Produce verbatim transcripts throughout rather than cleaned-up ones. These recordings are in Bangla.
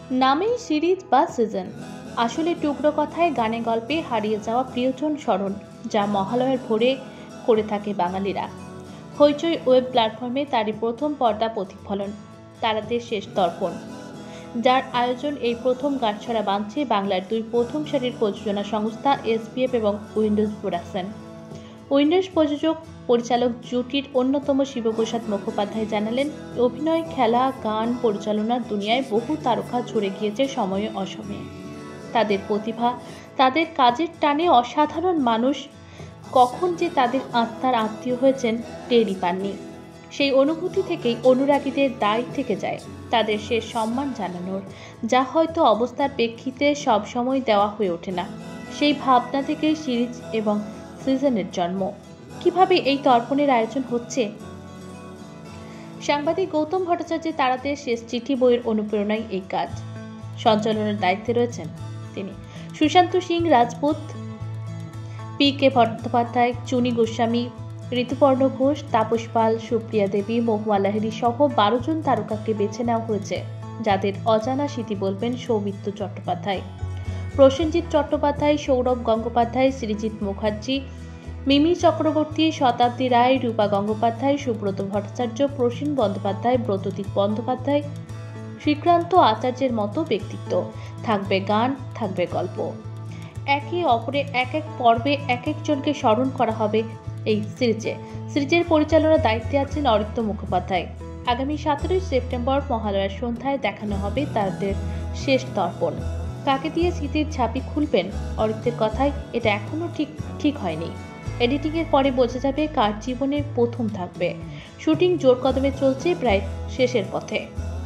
নামেই সিরিজ বা সিজন, আসলে টুকরো কথায় গানে গল্পে হারিয়ে যাওয়া প্রিয়জন স্মরণ, যা মহালয়ার ভোরে করে থাকে বাঙালিরা। হইচই ওয়েব প্ল্যাটফর্মে তারই প্রথম পর্দা প্রতিফলন, তারাদের শেষ দর্পণ, যার আয়োজন এই প্রথম গাঁটছড়া বাঁধছে বাংলার দুই প্রথম সারির প্রযোজনা সংস্থা এসপিএফ এবং উইন্ডোজ প্রোডাকশন। উইন্ডোজ প্রযোজক পরিচালক জুটির অন্যতম শিবপ্রসাদ মুখোপাধ্যায় জানালেন, অভিনয়, খেলা, গান, পরিচালনার দুনিয়ায় বহু তারকা ছড়ে গিয়েছে সময়ে অসময়ে। তাদের প্রতিভা, তাদের কাজের টানে অসাধারণ মানুষ কখন যে তাদের আত্মার আত্মীয় হয়েছেন টেরই পাননি। সেই অনুভূতি থেকেই অনুরাগীদের দায় থেকে যায় তাদের শেষ সম্মান জানানোর, যা হয়তো অবস্থার প্রেক্ষিতে সবসময় দেওয়া হয়ে ওঠে না। সেই ভাবনা থেকেই সিরিজ এবং সিজনের জন্ম। কিভাবে এই তর্পণের আয়োজন হচ্ছে? সাংবাদিক গৌতম ভট্টাচার্যের তারাদের শেষ চিঠি বইয়ের অনুপ্রেরণায় এই কাজ। সঞ্চালনের দায়িত্বে রয়েছেন তিনি। সুশান্ত সিং রাজপুত, পি কে ভট্টোপাধ্যায়, চুনি গোস্বামী, ঋতুপর্ণ ঘোষ, তাপস পাল, সুপ্রিয়া দেবী, মহুয়া লাহিড়ী সহ বারো জন তারকাকে বেছে নেওয়া হয়েছে, যাদের অজানা স্মৃতি বলবেন সৌমিত্র চট্টোপাধ্যায়, প্রসেনজিৎ চট্টোপাধ্যায়, সৌরভ গঙ্গোপাধ্যায়, সৃজিত মুখার্জি, মিমি চক্রবর্তী, শতাব্দী রায়, রূপা গঙ্গোপাধ্যায়, সুব্রত ভট্টাচার্য, প্রসীন বন্দ্যোপাধ্যায়, ব্রতদীপ বন্দ্যোপাধ্যায়, শ্রীকান্ত আচার্যের মতো ব্যক্তিত্ব। থাকবে গান, থাকবে গল্প। একে অপরে এক এক পর্বে এক একজনকে স্মরণ করা হবে এই সিরিজে। সিরিজের পরিচালনার দায়িত্বে আছেন অরিত্র মুখোপাধ্যায়। আগামী সতেরোই সেপ্টেম্বর মহালয়ার সন্ধ্যায় দেখানো হবে তাদের শেষ দর্পণ। কাকে দিয়ে স্মৃতির ছাপি খুলবেন? অরিত্রের কথায় এটা এখনো ঠিক ঠিক হয়নি। এডিটিং এর পরে বোঝা যাবে কার জীবনে প্রথম থাকবে। শুটিং জোর কদমে চলছে, প্রায় শেষের পথে।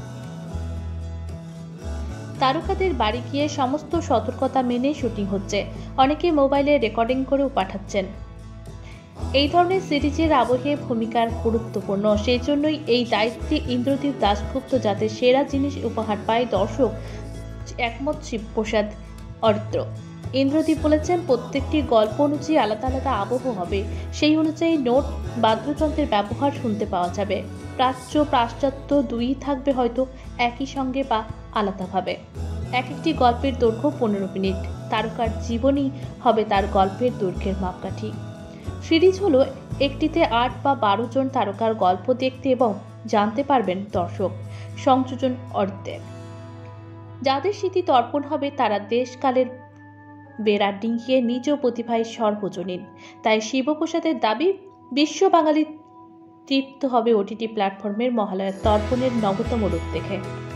তারকাদের বাড়ি গিয়ে সমস্ত সতর্কতা মেনে শুটিং হচ্ছে। অনেকে মোবাইলে রেকর্ডিং করেও পাঠাচ্ছেন। এই ধরনের সিরিজের আবহে ভূমিকার গুরুত্বপূর্ণ, সেই জন্যই এই দায়িত্বে ইন্দ্রদীপ দাশগুপ্ত যাতে সেরা জিনিস উপহার পায়, দর্শক একমত শিবপ্রসাদ অরিত্র। ইন্দ্রদীপ বলেছেন, প্রত্যেকটি গল্প অনুযায়ী আলাদা আলাদা আবহ হবে, সেই অনুযায়ী নোট, বাদ্যযন্ত্রের ব্যবহার শুনতে পাওয়া যাবে। প্রাচ্য পাশ্চাত্য দুই থাকবে, হয়তো একই সঙ্গে বা আলাদাভাবে। এক একটি গল্পের দৈর্ঘ্য পনেরো মিনিট। তারকার জীবনই হবে তার গল্পের দৈর্ঘ্যের মাপকাঠি। সিরিজ হলো একটিতে আট বা বারো জন তারকার গল্প দেখতে এবং জানতে পারবেন দর্শক। সংযোজন অরিত্রের। যাদের স্মৃতি তর্পণ হবে তারা দেশকালের বেড়া ডিঙ্গিয়ে নিজ প্রতিভায় সর্বজনীন। তাই শিবপ্রসাদের দাবি, বিশ্ব বাঙালি তৃপ্ত হবে ওটিটি প্ল্যাটফর্মের মহালয়ার তর্পণের নবতম রূপ দেখে।